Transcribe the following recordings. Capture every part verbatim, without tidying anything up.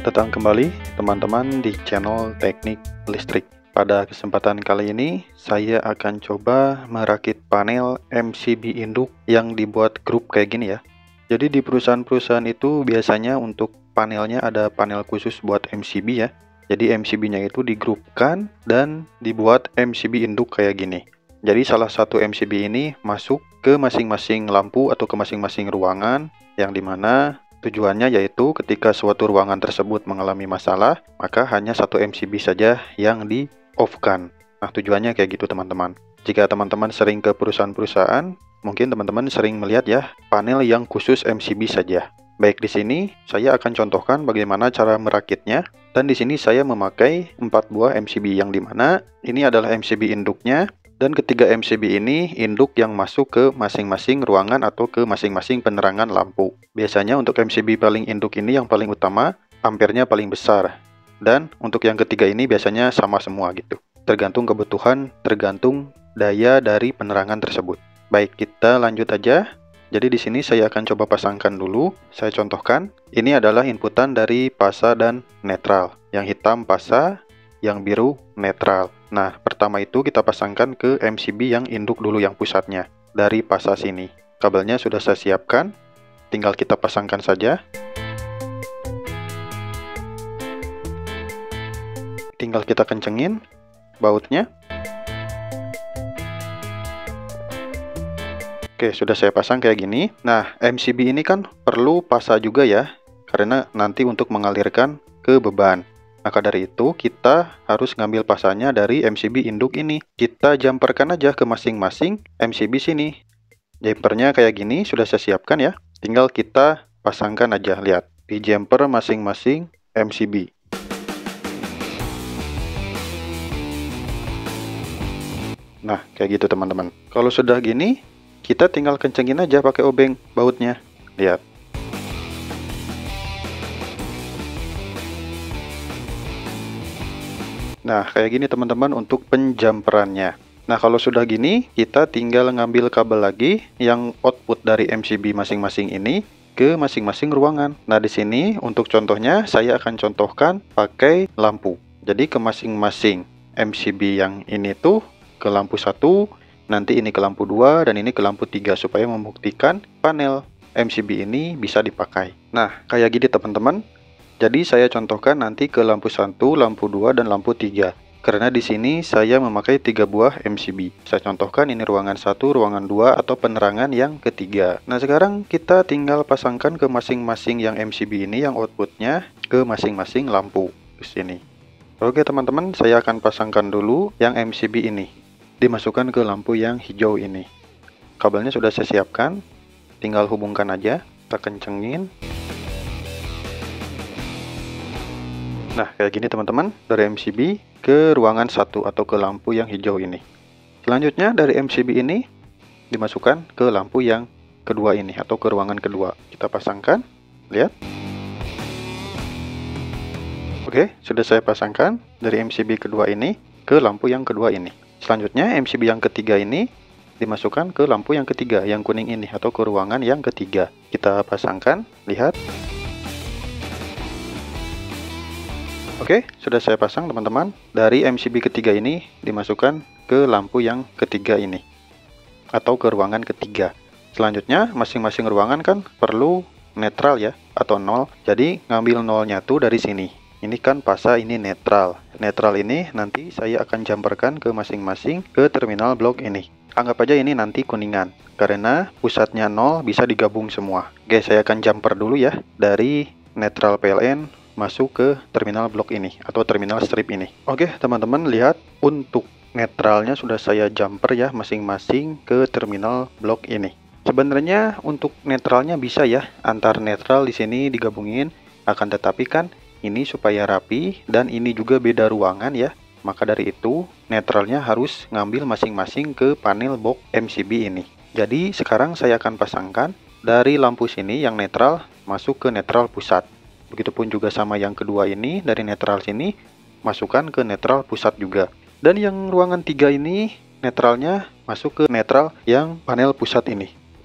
Selamat datang kembali teman-teman di channel Teknik Listrik. Pada kesempatan kali ini saya akan coba merakit panel M C B induk yang dibuat grup kayak gini ya. Jadi di perusahaan-perusahaan itu biasanya untuk panelnya ada panel khusus buat M C B ya. Jadi M C B-nya itu digrupkan dan dibuat M C B induk kayak gini. Jadi salah satu M C B ini masuk ke masing-masing lampu atau ke masing-masing ruangan, yang dimana tujuannya yaitu ketika suatu ruangan tersebut mengalami masalah, maka hanya satu M C B saja yang di-off-kan. Nah, tujuannya kayak gitu teman-teman. Jika teman-teman sering ke perusahaan-perusahaan, mungkin teman-teman sering melihat ya, panel yang khusus M C B saja. Baik, di sini saya akan contohkan bagaimana cara merakitnya. Dan di sini saya memakai empat buah M C B, yang dimana ini adalah M C B induknya. Dan ketiga M C B ini induk yang masuk ke masing-masing ruangan atau ke masing-masing penerangan lampu. Biasanya untuk M C B paling induk ini yang paling utama, ampernya paling besar. Dan untuk yang ketiga ini biasanya sama semua gitu. Tergantung kebutuhan, tergantung daya dari penerangan tersebut. Baik, kita lanjut aja. Jadi di sini saya akan coba pasangkan dulu. Saya contohkan, ini adalah inputan dari pasa dan netral. Yang hitam pasa, yang biru netral. Nah, pertama itu kita pasangkan ke M C B yang induk dulu, yang pusatnya. Dari pasa sini. Kabelnya sudah saya siapkan. Tinggal kita pasangkan saja. Tinggal kita kencengin bautnya. Oke, sudah saya pasang kayak gini. Nah, M C B ini kan perlu pasa juga ya. Karena nanti untuk mengalirkan ke beban. Maka dari itu, kita harus ngambil pasanya dari M C B induk ini. Kita jumperkan aja ke masing-masing M C B sini. Jumpernya kayak gini, sudah saya siapkan ya. Tinggal kita pasangkan aja, lihat. Di jumper masing-masing M C B. Nah, kayak gitu teman-teman. Kalau sudah gini, kita tinggal kencengin aja pakai obeng bautnya. Lihat. Nah, kayak gini teman-teman untuk penjamperannya. Nah, kalau sudah gini, kita tinggal ngambil kabel lagi yang output dari M C B masing-masing ini ke masing-masing ruangan. Nah, di sini untuk contohnya saya akan contohkan pakai lampu. Jadi ke masing-masing M C B yang ini tuh ke lampu satu, nanti ini ke lampu dua, dan ini ke lampu tiga supaya membuktikan panel M C B ini bisa dipakai. Nah, kayak gini teman-teman. Jadi saya contohkan nanti ke lampu satu, lampu dua, dan lampu tiga. Karena di sini saya memakai tiga buah M C B. Saya contohkan ini ruangan satu, ruangan dua, atau penerangan yang ketiga. Nah, sekarang kita tinggal pasangkan ke masing-masing yang M C B ini, yang outputnya ke masing-masing lampu di sini. Oke teman-teman, saya akan pasangkan dulu yang M C B ini. Dimasukkan ke lampu yang hijau ini. Kabelnya sudah saya siapkan. Tinggal hubungkan aja. Kita kencengin. Nah, kayak gini teman-teman, dari M C B ke ruangan satu atau ke lampu yang hijau ini. Selanjutnya dari M C B ini dimasukkan ke lampu yang kedua ini atau ke ruangan kedua. Kita pasangkan, lihat. Oke, sudah saya pasangkan dari M C B kedua ini ke lampu yang kedua ini. Selanjutnya M C B yang ketiga ini dimasukkan ke lampu yang ketiga, yang kuning ini atau ke ruangan yang ketiga. Kita pasangkan, lihat. Oke, sudah saya pasang teman-teman. Dari M C B ketiga ini dimasukkan ke lampu yang ketiga ini atau ke ruangan ketiga. Selanjutnya masing-masing ruangan kan perlu netral ya, atau nol. Jadi ngambil nolnya tuh dari sini. Ini kan pasa, ini netral. Netral ini nanti saya akan jumperkan ke masing-masing ke terminal blok ini. Anggap aja ini nanti kuningan, karena pusatnya nol bisa digabung semua. Oke, saya akan jumper dulu ya dari netral P L N masuk ke terminal blok ini atau terminal strip ini. Oke teman-teman, lihat untuk netralnya sudah saya jumper ya masing-masing ke terminal blok ini. Sebenarnya untuk netralnya bisa ya antar netral di sini digabungin, akan tetapi kan ini supaya rapi dan ini juga beda ruangan ya. Maka dari itu netralnya harus ngambil masing-masing ke panel box M C B ini. Jadi sekarang saya akan pasangkan dari lampu sini yang netral masuk ke netral pusat. Begitupun juga sama yang kedua ini, dari netral sini masukkan ke netral pusat juga. Dan yang ruangan tiga ini netralnya masuk ke netral yang panel pusat ini.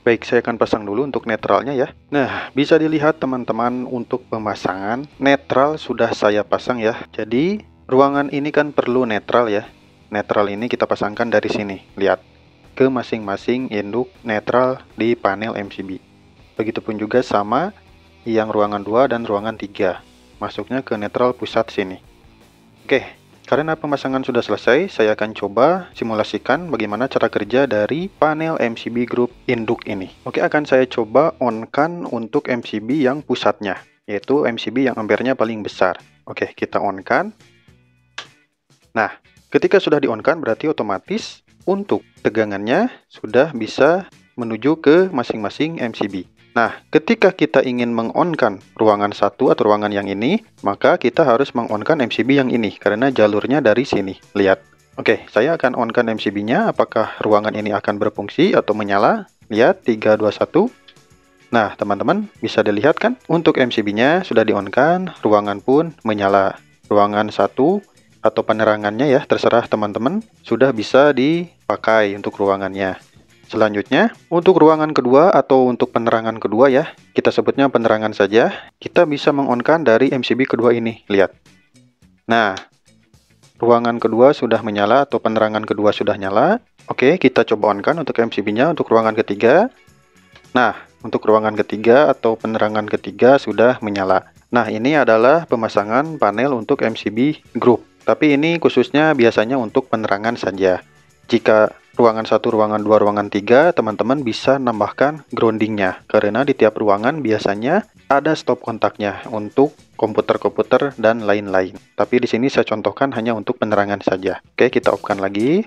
Baik, saya akan pasang dulu untuk netralnya ya. Nah, bisa dilihat teman-teman untuk pemasangan netral sudah saya pasang ya. Jadi, ruangan ini kan perlu netral ya. Netral ini kita pasangkan dari sini. Lihat, ke masing-masing induk netral di panel M C B. Begitupun juga sama yang ruangan dua dan ruangan tiga. Masuknya ke netral pusat sini. Oke. Karena pemasangan sudah selesai, saya akan coba simulasikan bagaimana cara kerja dari panel M C B Group induk ini. Oke, akan saya coba on-kan untuk M C B yang pusatnya, yaitu M C B yang ampernya paling besar. Oke, kita on-kan. Nah, ketika sudah di-on-kan berarti otomatis untuk tegangannya sudah bisa menuju ke masing-masing M C B. Nah, ketika kita ingin meng-on-kan ruangan satu atau ruangan yang ini, maka kita harus meng-on-kan M C B yang ini, karena jalurnya dari sini. Lihat. Oke, saya akan on-kan M C B-nya, apakah ruangan ini akan berfungsi atau menyala. Lihat, tiga, dua, satu. Nah, teman-teman, bisa dilihat kan? Untuk M C B-nya sudah di-on-kan, ruangan pun menyala. Ruangan satu atau penerangannya ya, terserah teman-teman, sudah bisa dipakai untuk ruangannya. Selanjutnya, untuk ruangan kedua atau untuk penerangan kedua ya, kita sebutnya penerangan saja, kita bisa meng-on-kan dari M C B kedua ini, lihat. Nah, ruangan kedua sudah menyala atau penerangan kedua sudah nyala. Oke, kita coba on-kan untuk M C B-nya untuk ruangan ketiga. Nah, untuk ruangan ketiga atau penerangan ketiga sudah menyala. Nah, ini adalah pemasangan panel untuk M C B Group. Tapi ini khususnya biasanya untuk penerangan saja. Jika ruangan satu, ruangan dua, ruangan tiga, teman-teman bisa nambahkan groundingnya. Karena di tiap ruangan biasanya ada stop kontaknya untuk komputer-komputer dan lain-lain. Tapi di sini saya contohkan hanya untuk penerangan saja. Oke, kita off-kan lagi.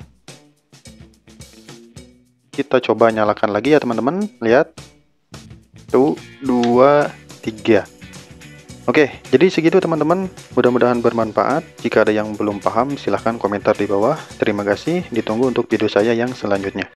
Kita coba nyalakan lagi ya teman-teman. Lihat. Satu, dua, tiga. Oke, jadi segitu teman-teman. Mudah-mudahan bermanfaat. Jika ada yang belum paham, silahkan komentar di bawah. Terima kasih. Ditunggu untuk video saya yang selanjutnya.